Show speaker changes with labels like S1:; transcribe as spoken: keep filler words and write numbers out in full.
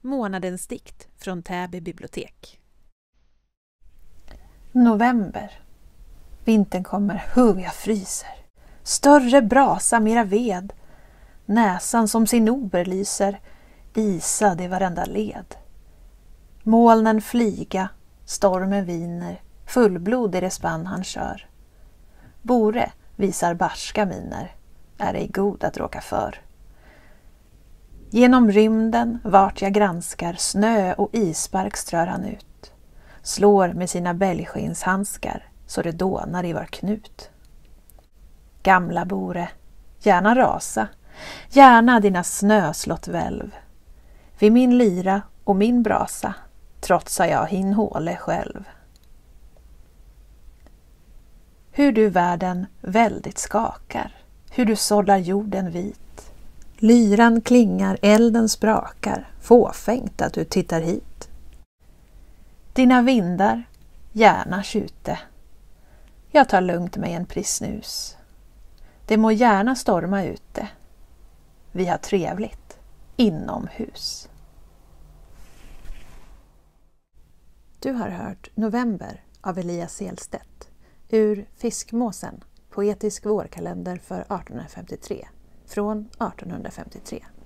S1: Månadens dikt från Täby bibliotek.
S2: November. Vintern kommer, hur jag fryser. Större brasa, mera ved. Näsan som sin ober lyser, isad i varenda led. Molnen flyga, stormen viner, fullblod i det spann han kör. Bore visar barska miner, är ej god att råka för. Genom rymden, vart jag granskar, snö och isbark strör han ut. Slår med sina bälgskinshandskar, så det dånar i var knut. Gamla Bore, gärna rasa, gärna dina snöslott välv. Vid min lyra och min brasa, trotsar jag hin håle själv. Hur du världen väldigt skakar, hur du sållar jorden vit. Lyran klingar, elden sprakar, fåfängt att du tittar hit. Dina vindar, gärna tjute. Jag tar lugnt med en prissnus. Det må gärna storma ute. Vi har trevligt inomhus.
S1: Du har hört November av Elias Selstedt ur Fiskmåsen, poetisk vårkalender för artonhundrafemtiotre, från artonhundrafemtiotre.